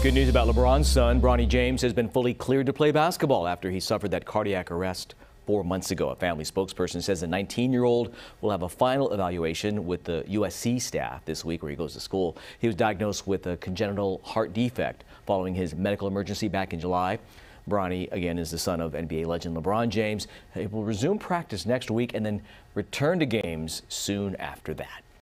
Good news about LeBron's son. Bronny James has been fully cleared to play basketball after he suffered that cardiac arrest 4 months ago. A family spokesperson says the 19-year-old will have a final evaluation with the USC staff this week where he goes to school. He was diagnosed with a congenital heart defect following his medical emergency back in July. Bronny, again, is the son of NBA legend LeBron James. He will resume practice next week and then return to games soon after that.